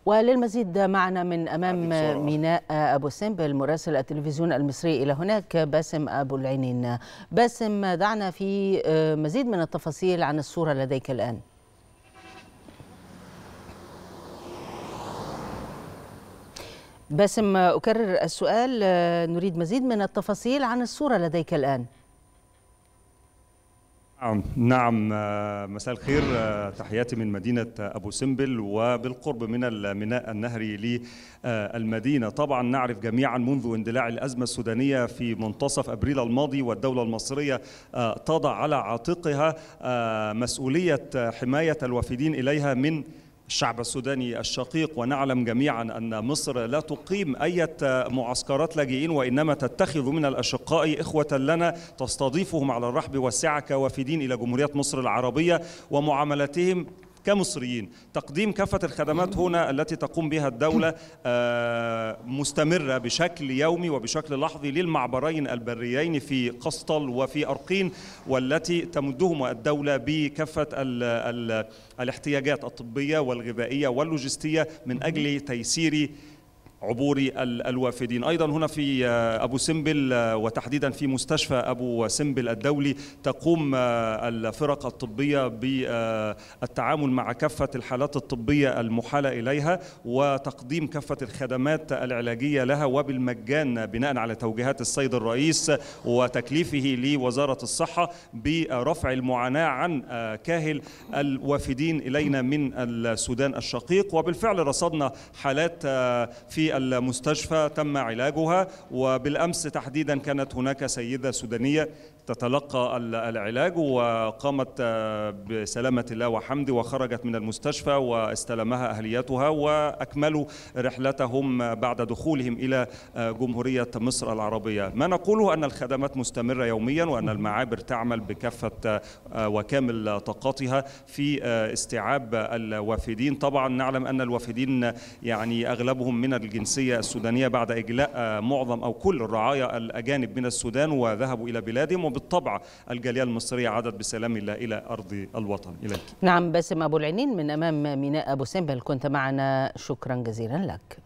وللمزيد معنا من أمام ميناء أبو سمبل مراسل التلفزيون المصري إلى هناك باسم أبو العينين. باسم، دعنا في مزيد من التفاصيل عن الصورة لديك الآن. باسم، أكرر السؤال، نريد مزيد من التفاصيل عن الصورة لديك الآن. نعم، مساء الخير، تحياتي من مدينة أبو سمبل وبالقرب من الميناء النهري للمدينة. طبعا نعرف جميعا منذ اندلاع الأزمة السودانية في منتصف أبريل الماضي والدولة المصرية تضع على عاتقها مسؤولية حماية الوافدين إليها من الشعب السوداني الشقيق، ونعلم جميعا أن مصر لا تقيم أي معسكرات لاجئين، وإنما تتخذ من الأشقاء إخوة لنا تستضيفهم على الرحب والسعة كوافدين إلى جمهورية مصر العربية ومعاملتهم كمصريين. تقديم كافة الخدمات هنا التي تقوم بها الدولة مستمرة بشكل يومي وبشكل لحظي للمعبرين البريين في قسطل وفي أرقين، والتي تمدهم الدولة بكافة الاحتياجات الطبية والغذائية واللوجستية من أجل تيسير عبور الوافدين. أيضا هنا في أبو سمبل وتحديدا في مستشفى أبو سمبل الدولي تقوم الفرق الطبية بالتعامل مع كافة الحالات الطبية المحالة إليها وتقديم كافة الخدمات العلاجية لها وبالمجان بناء على توجيهات السيد الرئيس وتكليفه لوزارة الصحة برفع المعاناة عن كاهل الوافدين إلينا من السودان الشقيق. وبالفعل رصدنا حالات في المستشفى تم علاجها، وبالأمس تحديدا كانت هناك سيدة سودانية تتلقى العلاج وقامت بسلامة الله وحمده وخرجت من المستشفى واستلمها أهليتها وأكملوا رحلتهم بعد دخولهم إلى جمهورية مصر العربية. ما نقوله أن الخدمات مستمرة يوميا وأن المعابر تعمل بكافة وكامل طاقتها في استيعاب الوافدين. طبعا نعلم أن الوافدين يعني أغلبهم من الجنسية السودانية بعد إجلاء معظم أو كل الرعايا الأجانب من السودان وذهبوا إلى بلادهم، وبالطبع الجالية المصرية عادت بسلام الله إلى أرض الوطن. إليك. نعم، باسم أبو العينين من أمام ميناء أبو سمبل كنت معنا، شكرا جزيلا لك.